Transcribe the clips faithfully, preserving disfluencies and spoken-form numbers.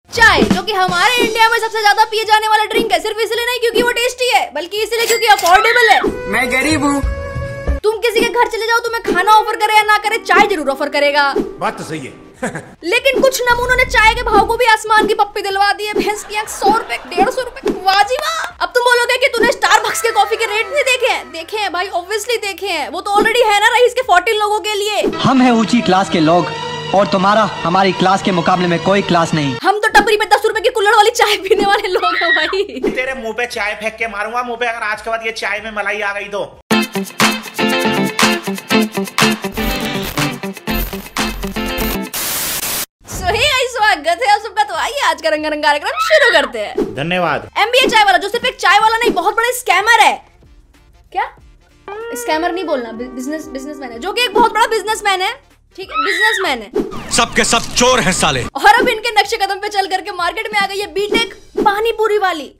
चाय, जो कि हमारे इंडिया में सबसे ज्यादा पिए जाने वाला ड्रिंक है, सिर्फ इसलिए नहीं क्योंकि वो टेस्टी है, बल्कि इसलिए क्योंकि अफोर्डेबल है। मैं गरीब हूँ। तुम किसी के घर चले जाओ, तुम्हें खाना ऑफर करे या ना करे, चाय जरूर ऑफर करेगा। बात तो सही है। लेकिन कुछ नमूनों ने चाय के भाव को भी आसमान की पप्पी दिलवा दी है। भैंस की आंख सौ रुपए, डेढ़ सौ रुपए, वाजी वाह। अब तुम बोलोगे कि तूने स्टारबक्स के कॉफी के रेट नहीं देखे हैं? देखे हैं भाई, ऑब्वियसली देखे हैं। वो तो ऑलरेडी है ना रईस के चौदह लोगों के लिए। हम है ऊंची क्लास के लोग और तुम्हारा हमारी क्लास के मुकाबले में कोई क्लास नहीं। हम तो टपरी पे दस रुपए की कुल्हड़ वाली चाय पीने वाले लोग हैं भाई। तेरे मुंह पे चाय फेंक के मारूंगा मुंह पे, अगर आज के बाद ये चाय में मलाई आ गई तो। स्वागत है आप सबका। तो आइए आज का रंगारंग कार्यक्रम शुरू करते हैं। धन्यवाद। एमबीए चाय वाला, जो सिर्फ एक चाय वाला नहीं, बहुत बड़ा स्कैमर है। क्या स्कैमर नहीं बोलना, बिजनेस बिजनेसमैन है, जो कि एक बहुत बड़ा बिजनेसमैन है। ठीक है, बिजनेसमैन है। सबके सब चोर हैं साले। और अब इनके नक्शे कदम पे चल करके मार्केट में आ गई है बीटेक पानी पूरी वाली।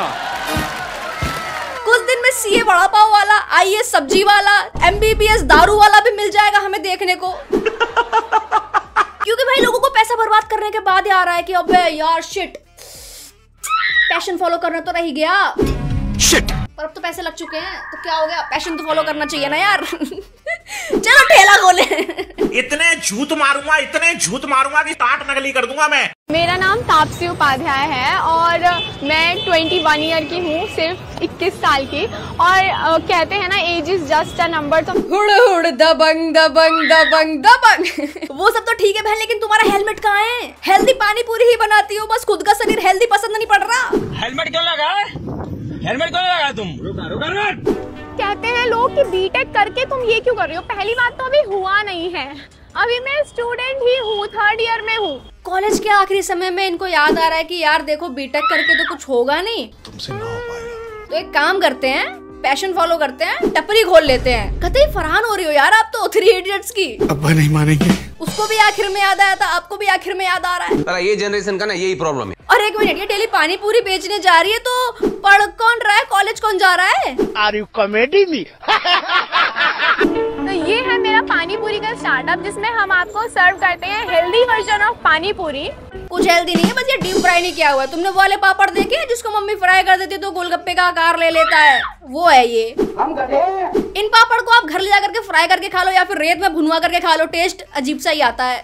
कुछ दिन में सीए वड़ा पाव वाला, आईएएस सब्जी वाला, एमबीबीएस दारू वाला भी मिल जाएगा हमें देखने को। क्योंकि भाई लोगों को पैसा बर्बाद करने के बाद ही आ रहा है कि अबे यार शिट, पैशन फॉलो करना तो रह गया। शिट। पर अब तो पैसे लग चुके हैं तो क्या हो गया, पैशन तो फॉलो करना चाहिए ना यार। चलो ठेला खोले। इतने झूठ मारूंगा, इतने झूठ मारूंगा कि टाट नकली कर दूंगा मैं। मेरा नाम तापसी उपाध्याय है और मैं इक्कीस ईयर की हूँ, सिर्फ इक्कीस साल की। और आ, कहते हैं ना age is just a number. तो हुड़ हुड़ दबंग दबंग दबंग दबंग। वो सब तो ठीक है बहन, लेकिन तुम्हारा हेलमेट कहाँ है? हेल्दी पानी पूरी ही बनाती हो, बस खुद का शरीर हेल्दी पसंद नहीं पड़ रहा। हेलमेट क्यों लगा? हेलमेट क्यों लगा तुम? रुका रुका रुका। कहते हैं लोग कि बीटेक करके तुम ये क्यों कर रही हो? पहली बात तो अभी हुआ नहीं है, अभी मैं स्टूडेंट ही हूँ, थर्ड ईयर में हूँ। कॉलेज के आखिरी समय में इनको याद आ रहा है कि यार देखो बीटेक करके तो कुछ होगा नहीं, तुमसे ना हो पाएगा। तो एक काम करते हैं, पैशन फॉलो करते हैं, टपरी खोल लेते हैं। कतई फरहान हो रही हो यार आप तो थ्री इडियट्स की। अब्बा नहीं मानेंगे। उसको भी आखिर में याद आया था, आपको भी आखिर में याद आ रहा है। ये जनरेशन का ना यही प्रॉब्लम है। और एक मिनट, ये डेली पानी पूरी बेचने जा रही है तो पढ़ कौन रहा है, कॉलेज कौन जा रहा है? Are you comedy me? तो ये है मेरा पानी पूरी का स्टार्टअप, जिसमें हम आपको सर्व करते हैं हेल्दी वर्जन ऑफ पानी पूरी। कुछ हेल्दी नहीं है, बस ये डीप फ्राई नहीं किया हुआ है। तुमने वो वाले पापड़ देखे हैं जिसको मम्मी फ्राई कर देती है तो गोलगप्पे का आकार ले लेता है? वो है ये। इन पापड़ को आप घर ले जाकर के फ्राई करके खा लो या फिर रेत में भुनवा करके खा लो, टेस्ट अजीब सा ही आता है।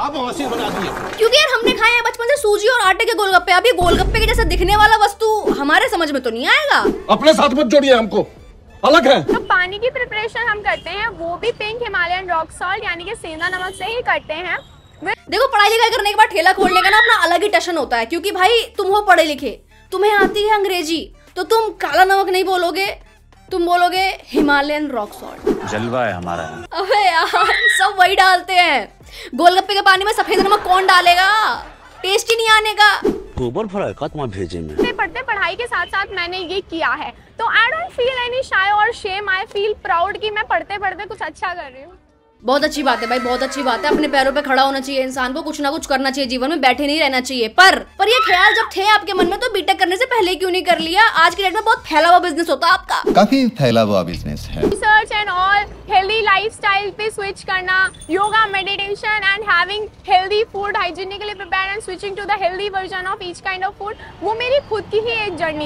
बना दिए। क्योंकि यार हमने खाए हैं बचपन से सूजी और आटे के गोलगप्पे, अभी गोलगप्पे के जैसा दिखने वाला वस्तु हमारे समझ में तो नहीं आएगा। अपने साथ मत जोड़िए, हमको अलग है। तो पानी की प्रिपरेशन हम करते हैं वो भी पिंक हिमालयन रॉक सॉल्ट यानी कि सेंधा नमक से ही करते हैं। देखो पढ़ाई लिखाई करने के बाद ठेला खोलने का ना अपना अलग ही टशन होता है, क्योंकि भाई तुम हो पढ़े लिखे, तुम्हें आती है अंग्रेजी, तो तुम काला नमक नहीं बोलोगे, तुम बोलोगे हिमालयन रॉक सॉल्ट। जलवा है हमारा। अबे यार सब वही डालते हैं। गोलगप्पे के पानी में सफेद नमक कौन डालेगा? टेस्ट ही नहीं आने का। गोबर फ्राई का तुम्हारे भेजे में। पढ़ते पढ़ते पढ़ाई के साथ साथ मैंने ये किया है, तो I don't feel any shy और शेम, आई फील प्राउड कि मैं पढ़ते पढ़ते कुछ अच्छा कर रही हूँ। बहुत अच्छी बात है भाई, बहुत अच्छी बात है। अपने पैरों पे खड़ा होना चाहिए इंसान को, कुछ ना कुछ करना चाहिए जीवन में, बैठे नहीं रहना चाहिए। पर पर ये ख्याल जब थे आपके मन में तो बीटेक करने से पहले क्यों नहीं कर लिया? आज के डेट में बहुत फैला हुआ बिजनेस होता है आपका। काफी फैला हुआ बिजनेस है। Research and all, healthy lifestyle पे स्विच करना, yoga, meditation and having healthy food, hygienically prepared and switching to the healthy version of each kind of food, वो मेरी खुद की ही एक जर्नी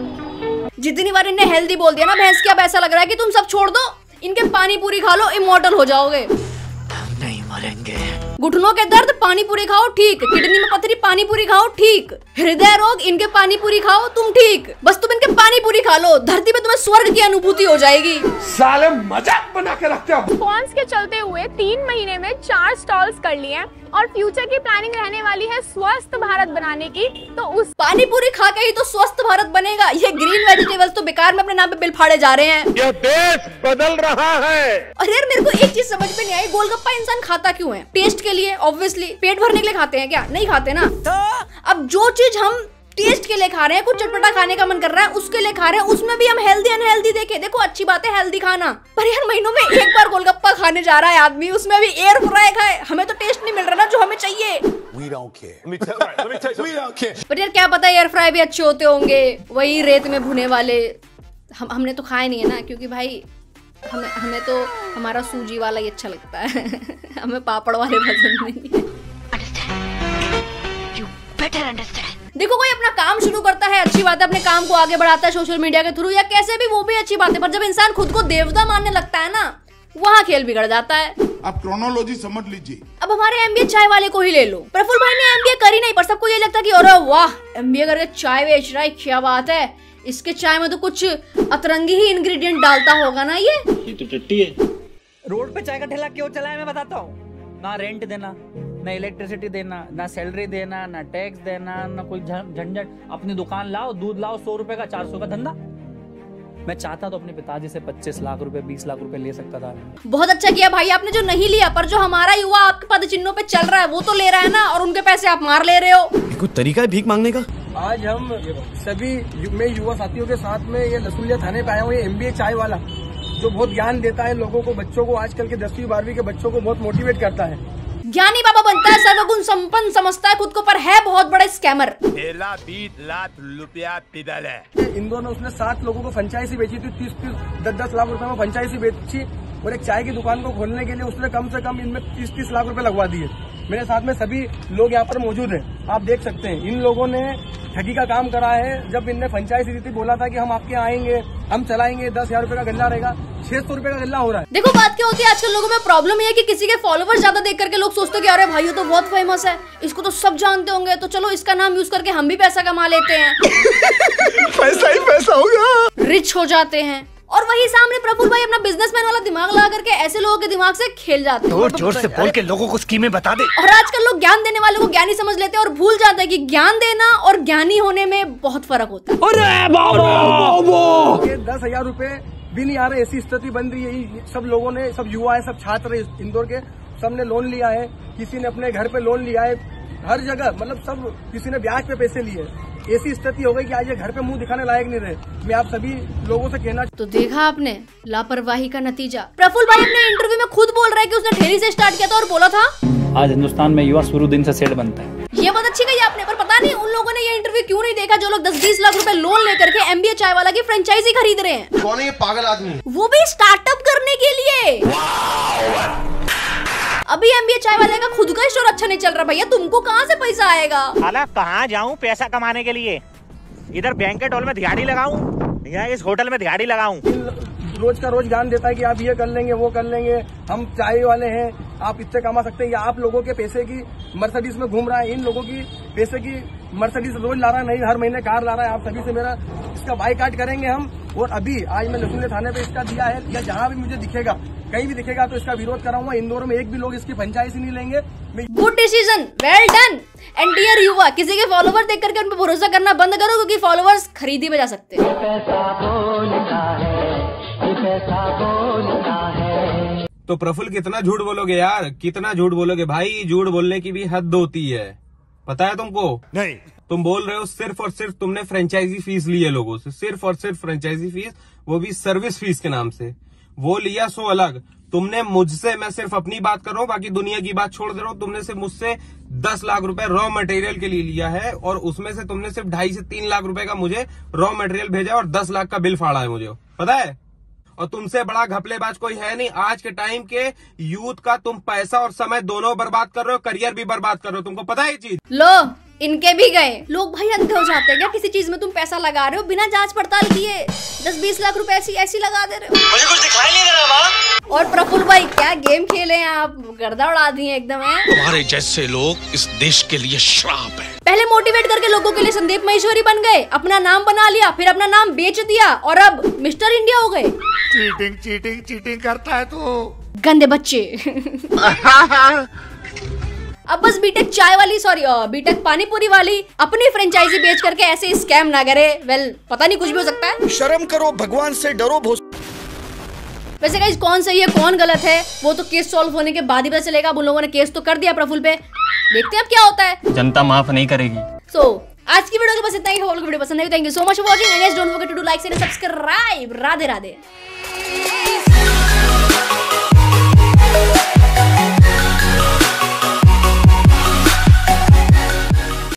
थी। जितनी बार इन्हें हेल्दी बोल दिया ना भैंस की, अब ऐसा लग रहा है कि तुम सब छोड़ दो, इनके पानी पूरी खा लो, इमॉर्टल हो जाओगे। नहीं मरेंगे। घुटनों के दर्द पानी पूरी खाओ ठीक, किडनी में पथरी पानी पूरी खाओ ठीक, हृदय रोग इनके पानी पूरी खाओ तुम ठीक, बस तुम इनके पानी पूरी खा लो, धरती पे तुम्हें स्वर्ग की अनुभूति हो जाएगी। साले मजाक बना के रखते हो। स्पॉन्स के चलते हुए तीन महीने में चार स्टॉल्स कर लिए और फ्यूचर की प्लानिंग रहने वाली है स्वस्थ भारत बनाने की। तो उस पानी पूरी खा के ही तो स्वस्थ भारत बनेगा। ये ग्रीन वेजिटेबल्स तो बेकार में अपने नाम पे बिल फाड़े जा रहे हैं। यह देश बदल रहा है। और यार मेरे को एक चीज समझ में नहीं आई, गोलगप्पा इंसान खाता क्यों है? टेस्ट के लिए, ऑब्वियसली। पेट भरने के लिए खाते हैं क्या? नहीं खाते ना। तो अब जो चीज हम टेस्ट के लिए खा रहे हैं, कुछ चटपटा खाने का मन कर रहा है उसके लिए खा रहे हैं, उसमें भी हम हेल्दी अनहेल्दी देखें। देखो अच्छी बात है हेल्दी खाना, पर यार महीनों में एक बार गोलगप्पा खाने जा रहा है आदमी, उसमें भी एयर फ्राई खाए, हमें तो टेस्ट नहीं मिल रहा ना जो हमें चाहिए। We don't care. Let me tell, right, let me tell you, we don't care. पर यार क्या पता एयर फ्राई भी अच्छे होते होंगे, वही रेत में भुने वाले। हम हमने तो खाए नहीं है ना, क्योंकि भाई हमें हमें तो हमारा सूजी वाला ही अच्छा लगता है। हमें पापड़ वाले पसंद नहीं है। Better understand. देखो कोई अपना काम शुरू करता है, अच्छी बात है, अपने काम को आगे बढ़ाता है सोशल मीडिया के थ्रू या कैसे भी, वो भी अच्छी बात है, पर जब इंसान खुद को देवता मानने लगता है ना, वहाँ खेल बिगड़ जाता है। आप क्रोनोलॉजी समझ लीजिए। अब हमारे एमबीए चाय वाले को ही ले लो। प्रफुल्ल भाई ने एमबीए करी नहीं, पर सबको ये लगता है कि अरे वाह एमबीए करके चाय बेच रहा है, क्या बात है, इसके चाय में तो कुछ अतरंगी ही इंग्रेडिएंट डालता होगा ना। ये ये तो टट्टी है। रोड पे चाय का ठेला क्यों चला है मैं बताता हूँ। ना रेंट देना, ना इलेक्ट्रिसिटी देना, ना सैलरी देना, ना टैक्स देना, ना कोई झंझट। अपनी दुकान लाओ, दूध लाओ, सौ रुपए का चार सौ का धंधा। मैं चाहता तो अपने पिताजी से पच्चीस लाख रुपए बीस लाख रुपए ले सकता था। बहुत अच्छा किया भाई आपने जो नहीं लिया, पर जो हमारा युवा आपके पद चिन्हों पे चल रहा है वो तो ले रहा है ना, और उनके पैसे आप मार ले रहे हो। कुछ तरीका है भीख मांगने का। आज हम सभी मैं युवा साथियों के साथ में ये लसूलिया थाने पे आया हूँ। ये एमबीए चाय वाला जो बहुत ज्ञान देता है लोगों को, बच्चों को, आजकल के दसवीं बारहवीं के बच्चों को बहुत मोटिवेट करता है। ज्ञानी बाबा बनता है, सर्वगुण संपन्न समझता है खुद को, पर है बहुत बड़ा स्कैमर। तेरह बीस लाख रुपया पिदल है। इंदौर में उसने सात लोगों को फ्रेंचाइजी बेची थी, तीस तीस दस दस लाख रुपए में फ्रेंचाइजी बेची, और एक चाय की दुकान को खोलने के लिए उसने कम से कम इनमें तीस तीस लाख रुपए लगवा दिए। मेरे साथ में सभी लोग यहाँ पर मौजूद हैं, आप देख सकते हैं। इन लोगों ने ठगी का काम करा है। जब इनने फ्रेंचाइजी दी थी, बोला था कि हम आपके यहाँ आएंगे, हम चलाएंगे, दस हजार रुपए का गल्ला रहेगा, छह सौ रुपए का गल्ला हो रहा है। देखो बात क्या होती है आजकल लोगों में, प्रॉब्लम ये है कि किसी के फॉलोवर्स ज्यादा देख करके लोग सोचते हैं कि अरे भाई ये तो बहुत फेमस है, इसको तो सब जानते होंगे, तो चलो इसका नाम यूज करके हम भी पैसा कमा लेते हैं। पैसा ही पैसा होगा, रिच हो जाते हैं। और वही सामने प्रफुल्ल भाई अपना बिजनेसमैन वाला दिमाग लगा करके ऐसे लोगों के दिमाग से खेल जाते हैं। जोर जोर से बोल के लोगों को स्कीमें बता दे। और आजकल लोग ज्ञान देने वालों को ज्ञानी समझ लेते हैं और भूल जाते हैं कि ज्ञान देना और ज्ञानी होने में बहुत फर्क होता है। अरे बाबा ये दस हजार रूपए भी नहीं आ रहे, ऐसी स्थिति बन रही है। सब लोगों ने, सब युवा है, सब छात्र है इंदौर के, सबने लोन लिया है, किसी ने अपने घर पे लोन लिया है, हर जगह मतलब सब, किसी ने ब्याज पे पैसे लिए। ऐसी स्थिति हो गई कि आज ये घर पे मुंह दिखाने लायक नहीं रहे। मैं आप सभी लोगों से कहना, तो देखा आपने लापरवाही का नतीजा। प्रफुल्ल भाई अपने इंटरव्यू में खुद बोल रहे हैं कि उसने ठेली से स्टार्ट किया था और बोला था आज हिंदुस्तान में युवा शुरू दिन से सेठ बनता है। ये बात अच्छी कही आपने, पर पता नहीं उन लोगों ने ये इंटरव्यू क्यों नहीं देखा जो लोग दस बीस लाख रुपए लोन लेकर के एमबीए चाय वाला की फ्रेंचाइजी खरीद रहे हैं। कौन है ये पागल आदमी? वो भी स्टार्टअप करने के लिए। अभी एमबीए चाय वाले का खुद का स्टोर अच्छा नहीं चल रहा भैया, तुमको कहाँ से पैसा आएगा? साला कहाँ जाऊँ पैसा कमाने के लिए? इधर बैंकेट हॉल में दिहाड़ी लगाऊं या इस होटल में दिहाड़ी लगाऊं? रोज का रोज ज्ञान देता है कि आप ये कर लेंगे, वो कर लेंगे, हम चाय वाले हैं, आप इससे कमा सकते हैं। या आप लोगों के पैसे की मर्सिडीज में घूम रहा है, इन लोगों की पैसे की मर्सिडीज रोज ला रहा है, नहीं हर महीने कार ला रहा है। आप सभी से मेरा इसका बाइकाट करेंगे हम। और अभी आज मैं लसूलिया थाने पे इसका दिया है, या जहाँ भी मुझे दिखेगा, कहीं भी दिखेगा तो इसका विरोध कराऊंगा। इंदौर में एक भी लोग इसकी फ्रेंचाइजी नहीं लेंगे। Good decision, well done. And dear युवा, किसी के फॉलोवर देख करके उन पर भरोसा करना बंद करो, क्योंकि फॉलोवर्स खरीद ही बजा सकते हैं। तो प्रफुल्ल कितना झूठ बोलोगे यार, कितना झूठ बोलोगे भाई? झूठ बोलने की भी हद होती है, पता है तुमको? नहीं। तुम बोल रहे हो सिर्फ और सिर्फ तुमने फ्रेंचाइजी फीस ली है लोगों से, सिर्फ और सिर्फ फ्रेंचाइजी फीस, वो भी सर्विस फीस के नाम से। वो लिया सो अलग, तुमने मुझसे, मैं सिर्फ अपनी बात कर रहा हूँ, बाकी दुनिया की बात छोड़ दे रहा हूँ, तुमने सिर्फ मुझसे दस लाख रुपए रॉ मटेरियल के लिए लिया है, और उसमें से तुमने सिर्फ ढाई से तीन लाख रुपए का मुझे रॉ मटेरियल भेजा और दस लाख का बिल फाड़ा है मुझे, पता है? और तुमसे बड़ा घपलेबाज कोई है नहीं। आज के टाइम के यूथ का तुम पैसा और समय दोनों बर्बाद कर रहे हो, करियर भी बर्बाद कर रहे हो, तुमको पता है ये चीज? लो इनके भी गए। लोग भाई अंधे हो जाते हैं क्या? किसी चीज में तुम पैसा लगा रहे हो बिना जांच पड़ताल किए, दस बीस लाख रुपए ऐसी ऐसी लगा दे रहे हो। मुझे कुछ दिखाई नहीं दे रहा माँ। और प्रफुल्ल भाई क्या गेम खेले हैं आप, गर्दा उड़ा दिए एकदम है। तुम्हारे जैसे लोग इस देश के लिए श्राप है। पहले मोटिवेट करके लोगों के लिए संदीप महेश्वरी बन गए, अपना नाम बना लिया, फिर अपना नाम बेच दिया, और अब मिस्टर इंडिया हो गए। चीटिंग चीटिंग चीटिंग करता है तो गंदे बच्चे। अब बस बीटेक चाय वाली, सॉरी बीटेक पानीपुरी वाली अपनी फ्रेंचाइजी बेच करके ऐसे स्कैम ना करे। वेल पता नहीं, कुछ भी हो सकता है। शर्म करो, भगवान से डरो। वैसे गाइस कौन सही है कौन गलत है वो तो केस सॉल्व होने के बाद ही पता चलेगा। अब उन लोगों ने केस तो कर दिया प्रफुल्ल पे, देखते हैं अब क्या होता है। जनता माफ नहीं करेगी। सो so, आज की वीडियो को बस इतना ही। वीडियो पसंद है, thank you so much for watching and guys don't forget to do like share subscribe. Radhe Radhe.